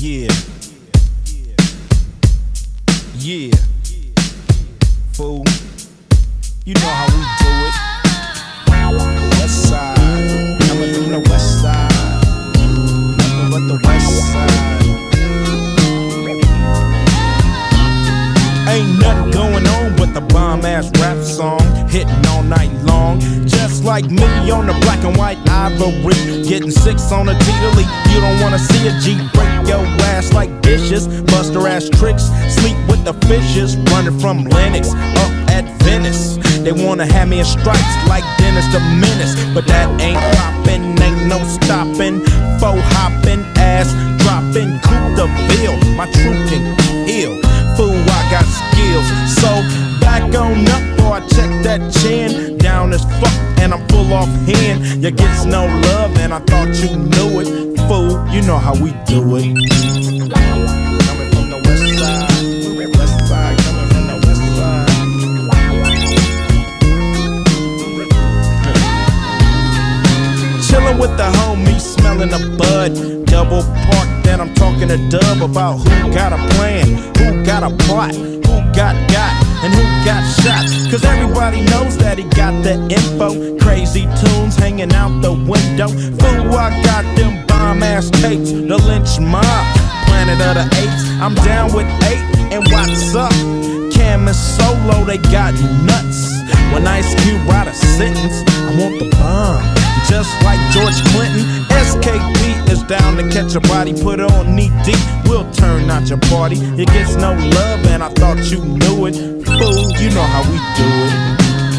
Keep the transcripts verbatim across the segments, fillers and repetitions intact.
Yeah. Yeah. Fool. You know how we do it. West side. Coming from the west side. Nothing but the west side. Ain't nothing going on but the bomb-ass rap song, hitting all night long. Just like me on the black and white ivory, getting six on a T-Delete. You don't wanna see a G break your ass like dishes, bust her ass tricks, sleep with the fishes, running from Lennox up at Venice. They wanna have me in stripes like Dennis the Menace, but that ain't poppin', ain't no stopping. Faux hopping, ass dropping, coupe de ville, my truth can heal. Fool, I got skills, so back on up or I check that chin. Down as fuck and I'm full off hand. You gets no love and I thought you knew it. Fool, you know how we do it. Coming from the west side, west side, coming from the west side. Chillin' with the homies, smelling a bud. Double park, then I'm talking to Dub about who got a plan, who got a plot, who got got, and who got shot. Cause everybody knows that he got the info. Crazy tunes hanging out the window. Fool, I got them bomb-ass tapes. The lynch mob, planet of the apes. I'm down with eight, and what's up? Cam and Solo, they got nuts. When Ice Cube write a sentence, I want the bomb. Just like George Clinton, S K P is down to catch a body, put on knee deep, we'll turn out your party. It gets no love and I thought you knew it. Fool, you know how we do it.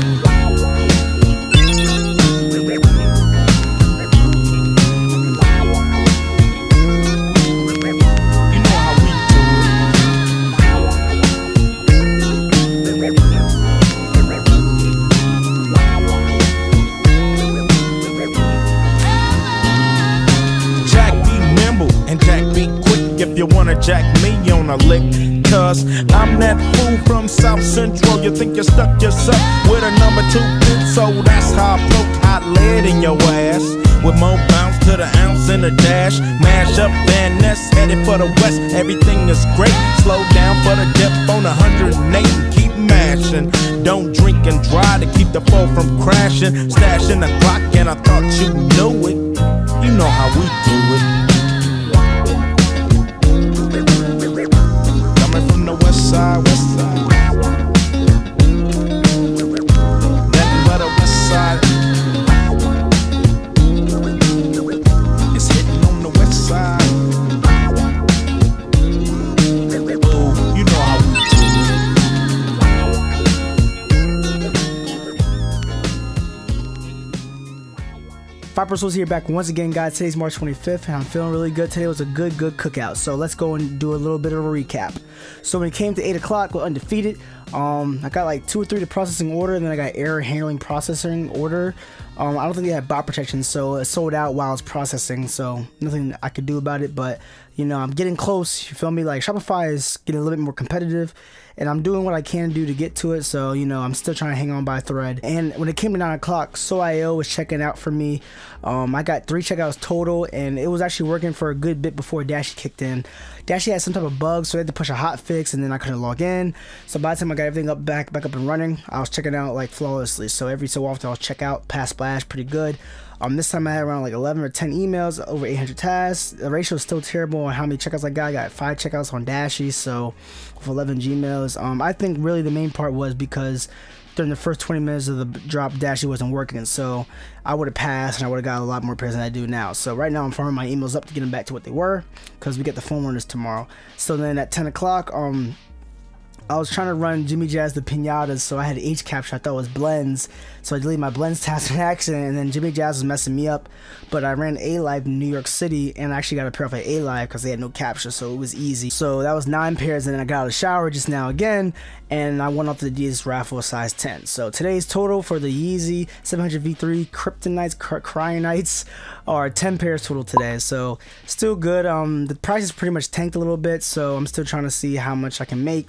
If you wanna jack me on a lick, cause I'm that fool from South Central. You think you stuck yourself with a number two pin, so that's how I poked hot lead in your ass. With more bounce to the ounce in the dash. Mash up Van Ness, headed for the west. Everything is great, slow down for the dip on one hundred eight and keep mashing. Don't drink and drive to keep the foe from crashing. Stashing the clock and I thought you knew it. You know how we do it. West side, west side. Nothing but a west side. It's hitting on the west side. Oh, you know how we do it. Five Souls here, back once again, guys. Today's March twenty-fifth, and I'm feeling really good. Today was a good, good cookout. So let's go and do a little bit of a recap. So when it came to eight o'clock, we're undefeated. Um, I got like two or three to processing order, and then I got error handling processing order. Um, I don't think they had bot protection, so it sold out while it's processing. So nothing I could do about it. But you know, I'm getting close. You feel me? Like Shopify is getting a little bit more competitive, and I'm doing what I can do to get to it. So you know, I'm still trying to hang on by a thread. And when it came to nine o'clock, So I O was checking out for me. Um, I got three checkouts total, and it was actually working for a good bit before Dashy kicked in. Dashy had some type of bug, so I had to push a hot fix, and then I couldn't log in. So by the time I got everything up back back up and running, I was checking out like flawlessly. So every so often I'll check out, pass splash, pretty good. Um, this time I had around like eleven or ten emails, over eight hundred tasks. The ratio is still terrible on how many checkouts I got. I got five checkouts on Dashy, so with eleven Gmails. Um, I think really the main part was because during the first twenty minutes of the drop, Dashy wasn't working, so I would have passed and I would have got a lot more pairs than I do now. So right now I'm farming my emails up to get them back to what they were, because we get the phone runners tomorrow. So then at ten o'clock, um, I was trying to run Jimmy Jazz the Pinatas, so I had H capture. I thought it was blends, so I deleted my blends task in accident, and then Jimmy Jazz was messing me up. But I ran A Live in New York City, and I actually got a pair off at A Live because they had no capture, so it was easy. So that was nine pairs, and then I got out of the shower just now again, and I went off to the Adidas raffle size ten. So today's total for the Yeezy seven hundred V three Kryptonites, Cryonites are ten pairs total today. So still good. Um, the price is pretty much tanked a little bit, so I'm still trying to see how much I can make.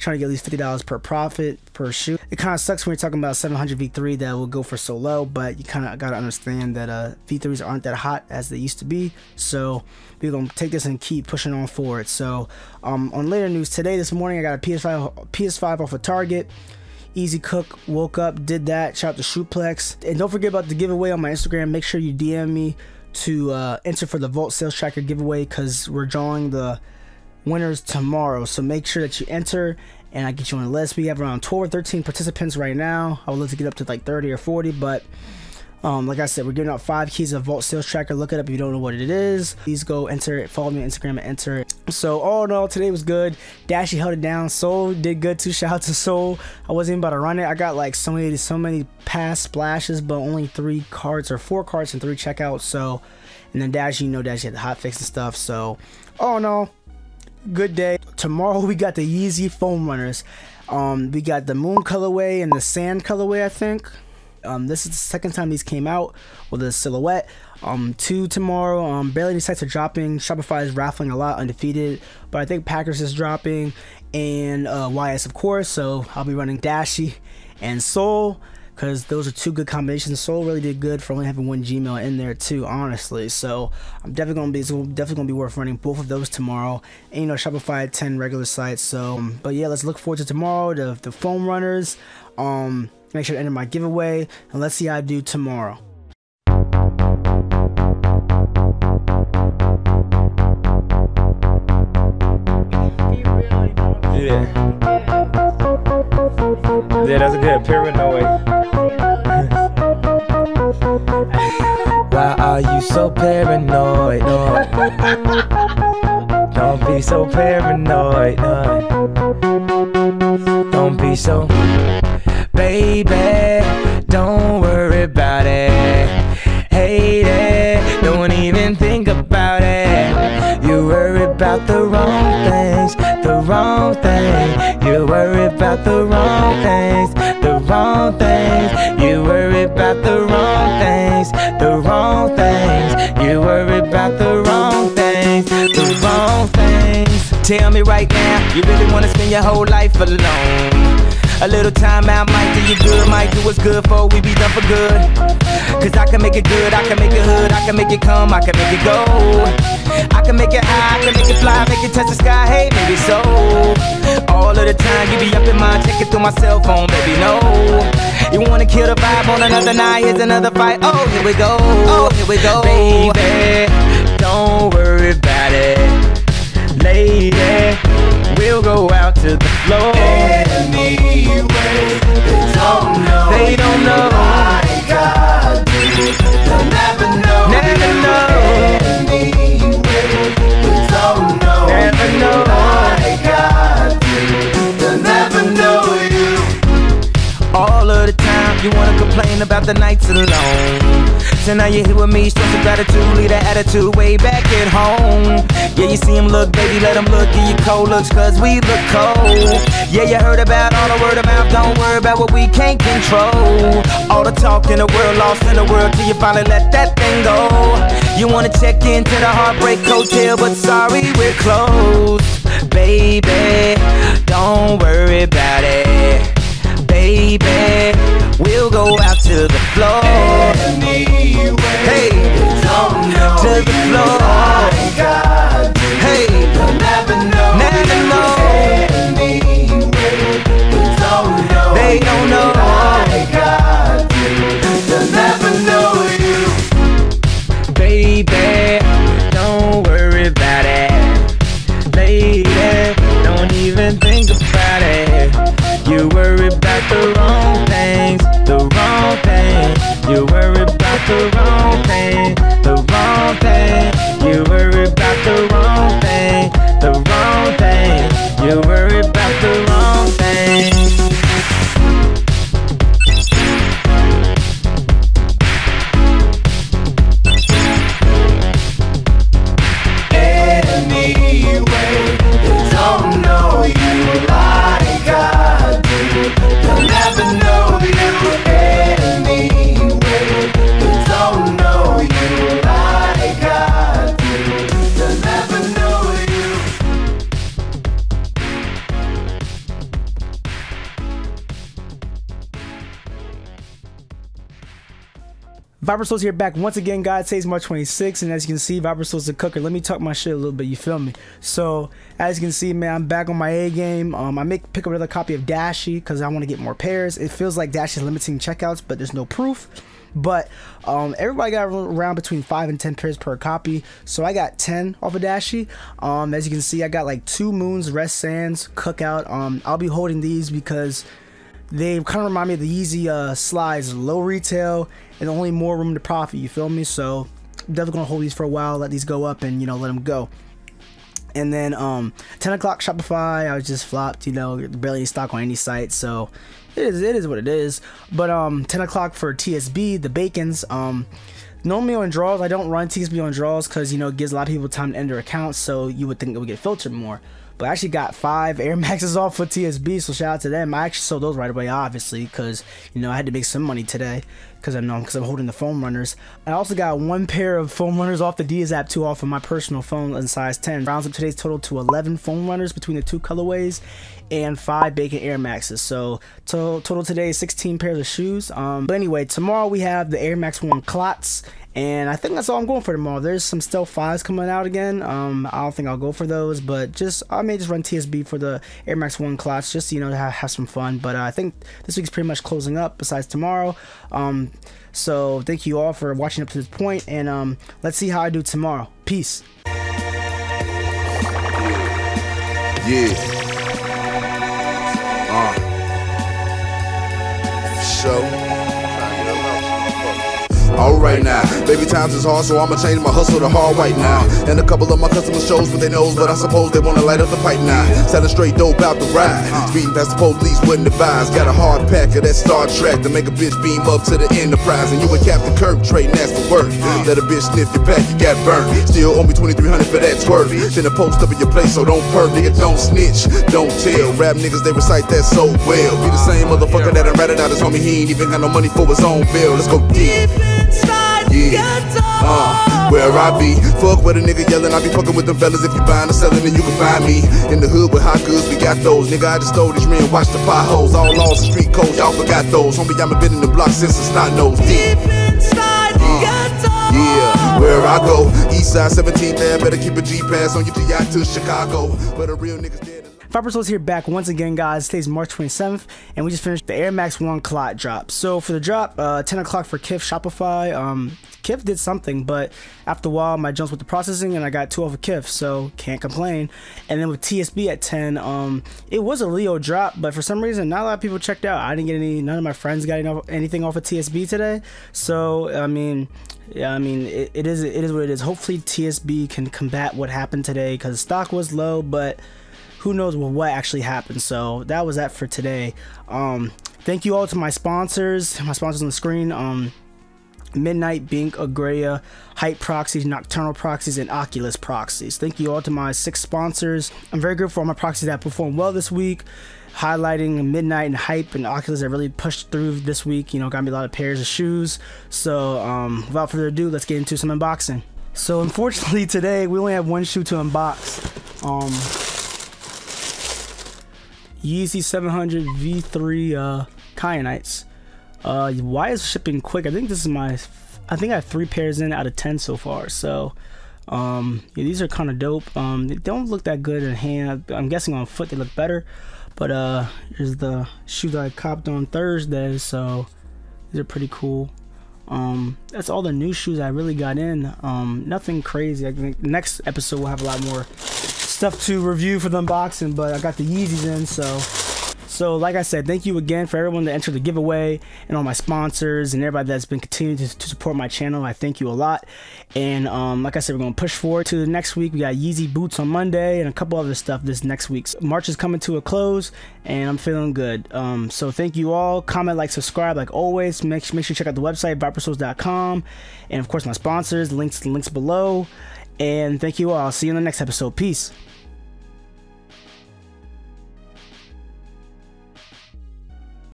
trying to get at least fifty dollars per profit per shoe. It kind of sucks when you're talking about seven hundred V three that will go for so low, but you kind of got to understand that uh, V threes aren't that hot as they used to be. So we're going to take this and keep pushing on forward. So um, on later news today, this morning, I got a P S five, P S five off of Target. Easy Cook woke up, did that. Shout out to Shoeplex. And don't forget about the giveaway on my Instagram. Make sure you D M me to uh, enter for the Vault Sales Tracker giveaway, because we're drawing the winners tomorrow. So make sure that you enter and I get you on the list. We have around twelve or thirteen participants right now. I would love to get up to like thirty or forty, but um, like I said, we're giving out five keys of Vault Sales Tracker. Look it up if you don't know what it is. Please go enter it. Follow me on Instagram and enter it. So all in all, today was good. Dashy held it down. Soul did good too. Shout out to Soul. I wasn't even about to run it. I got like so many, so many past splashes, but only three cards or four cards and three checkouts. So, and then Dashy, you know, Dashy had the hot fix and stuff. So all in all, good day. Tomorrow we got the Yeezy foam runners. Um, we got the moon colorway and the sand colorway, I think. Um, this is the second time these came out with a silhouette. Um, two tomorrow. Um, barely any sites are dropping. Shopify is raffling a lot, undefeated, but I think Packers is dropping, and uh, Y S of course. So I'll be running Dashy and Soul, because those are two good combinations. Soul really did good for only having one Gmail in there too, honestly. So I'm definitely gonna be it's definitely gonna be worth running both of those tomorrow. And you know, Shopify had ten regular sites. So, um, but yeah, let's look forward to tomorrow. The the foam runners. Um, make sure to enter my giveaway, and let's see how I do tomorrow. Yeah. Yeah, that's a good paranoid. Why are you so paranoid? No. Don't be so paranoid. No. Don't be so. Baby, don't worry about it. Hate it, don't even think about it. You worry about the wrong things, the wrong thing. You worry about the wrong things, the wrong things. You worry about the wrong things, the wrong things. You worry about the wrong things, the wrong things. Tell me right now, you really wanna spend your whole life alone? A little time out might do you good, might do what's good for we be done for good. Cause I can make it good, I can make it hood, I can make it come, I can make it go. I can make it high, I can make it fly, make it touch the sky, hey, maybe so. All of the time you be up in mind, checking through my cell phone, baby, no. You wanna kill the vibe on another night, here's another fight, oh, here we go, oh, here we go. Baby, don't worry about it. Lady, we'll go out to the floor. Anyway, they don't know. They don't know. Like I do. They'll never know. Never know. Anyway, they don't know. Never know. Like I do. They'll never know you. All of the time you wanna complain about the nights alone. So now you're here with me, show some gratitude, leave that attitude way back at home. Yeah, you see him look, baby, let him look, give you cold looks, cause we look cold. Yeah, you heard about all the word of mouth, don't worry about what we can't control. All the talk in the world, lost in the world, till you finally let that thing go. You wanna check into the Heartbreak Hotel, but sorry, we're closed. Baby, don't worry about it. Baby, we'll go out to the floor. Anyway, hey, they don't know. To the floor. Like I do. Hey, they'll never know. Never know. Anyway, they don't know. They don't know. Like I do. They'll never know you. Baby, don't worry about it. Lady, don't even think about it. You worry about the wrong things, the wrong thing. You worry about the wrong thing, the wrong thing. You worry about the wrong thing, the wrong thing. You worry about the wrong thing. Anyway, they don't know you like I do. They'll never know you. Anyway, they don't know you like I do. They'll never know you. Viper Souls here back once again, guys. Today's March twenty-sixth, and as you can see, Viper Souls the cooker. Let me talk my shit a little bit, you feel me? So, as you can see, man, I'm back on my A game. Um, I make pick up another copy of Dashie because I want to get more pairs. It feels like Dashie is limiting checkouts, but there's no proof. But um, everybody got around between five and ten pairs per copy, so I got ten off of Dashie. Um, as you can see, I got like two Moons, Rest Sands, Cookout. Um, I'll be holding these because they kind of remind me of the Yeezy uh, slides, low retail and only more room to profit, you feel me? So I'm definitely gonna hold these for a while, let these go up, and you know, let them go. And then um, ten o'clock Shopify, I was just flopped, you know, barely in stock on any site, so it is it is what it is. But um, ten o'clock for T S B, the Bacons. Um, normally on draws, I don't run T S B on draws because you know it gives a lot of people time to end their accounts, so you would think it would get filtered more. But I actually got five Air Maxes off for T S B, so shout out to them. I actually sold those right away, obviously, because you know I had to make some money today, because I know because I'm holding the foam runners. I also got one pair of foam runners off the Dizap two off of my personal phone in size ten. Rounds up today's total to eleven foam runners between the two colorways and five Bacon Air Maxes. So to total today is sixteen pairs of shoes. Um, but anyway, tomorrow we have the Air Max one Clots. And I think that's all I'm going for tomorrow. There's some Stealth fives coming out again. Um, I don't think I'll go for those, but just I may just run T S B for the Air Max one Clots, just you know to have, have some fun. But uh, I think this week's pretty much closing up. Besides tomorrow, um, so thank you all for watching up to this point, and um, let's see how I do tomorrow. Peace. Yeah. Uh. So. Alright now, baby times is hard, so I'ma change my hustle to hard white now. And a couple of my customers shows what they knows, but I suppose they wanna light up the pipe now. Selling straight dope out the ride, speeding past the police wouldn't advise. Got a hard pack of that Star Trek to make a bitch beam up to the Enterprise. And you a Captain Kirk trading ass for work. Let a bitch sniff your pack, you got burnt. Still owe me twenty-three hundred for that twerk. Send a post up in your place, so don't perk, nigga, don't snitch, don't tell. Rap niggas, they recite that so well. Be the same motherfucker that done ratted out his homie, he ain't even got no money for his own bill. Let's go deep. Yeah, uh, where I be, fuck with a nigga yelling, I be fucking with them fellas. If you buying or selling, then you can find me in the hood with hot goods, we got those. Nigga, I just stole these ring, watch the potholes. All laws and street codes, y'all forgot those. Homie, I've been in the block since the snot nose. Deep inside, uh, yeah, where I go, east side seventeenth, there, better keep a G-Pass on you till y'all to Chicago, where the real niggas dead. Viper Souls here back once again, guys. Today's March twenty-seventh, and we just finished the Air Max one Clot drop. So for the drop, uh, ten o'clock for Kif Shopify. Um, Kif did something, but after a while, my jumps with the processing, and I got two off of Kif, so can't complain. And then with T S B at ten, um, it was a Leo drop, but for some reason, not a lot of people checked out. I didn't get any. None of my friends got anything off of T S B today. So I mean. Yeah, I mean, it, it is it is what it is. Hopefully T S B can combat what happened today, because stock was low, but who knows what actually happened. So that was that for today. Um, thank you all to my sponsors, my sponsors on the screen. Um, Midnight, Bink, Agrea, Hype Proxies, Nocturnal Proxies, and Oculus Proxies. Thank you all to my six sponsors. I'm very grateful for all my proxies that performed well this week, highlighting Midnight and Hype and Oculus that really pushed through this week. You know, got me a lot of pairs of shoes. So um, without further ado, let's get into some unboxing. So unfortunately today we only have one shoe to unbox. Um, Yeezy seven hundred V three uh, Kyanites. Uh, why is shipping quick? I think this is my, I think I have three pairs in out of ten so far. So um, yeah, these are kind of dope. Um, they don't look that good in hand. I'm guessing on foot they look better. But uh, here's the shoes I copped on Thursday. So these are pretty cool. Um, that's all the new shoes I really got in. Um, nothing crazy. I think next episode we'll have a lot more stuff to review for the unboxing, but I got the Yeezys in, so so like I said, thank you again for everyone that entered the giveaway, and all my sponsors and everybody that's been continuing to, to support my channel. I thank you a lot. And um, like I said, we're gonna push forward to the next week. We got Yeezy boots on Monday and a couple other stuff this next week. So March is coming to a close, and I'm feeling good. Um, so thank you all. Comment, like, subscribe, like always. Make, make sure you check out the website, viper souls dot com, and of course my sponsors. Links links below. And thank you all. I'll see you in the next episode. Peace.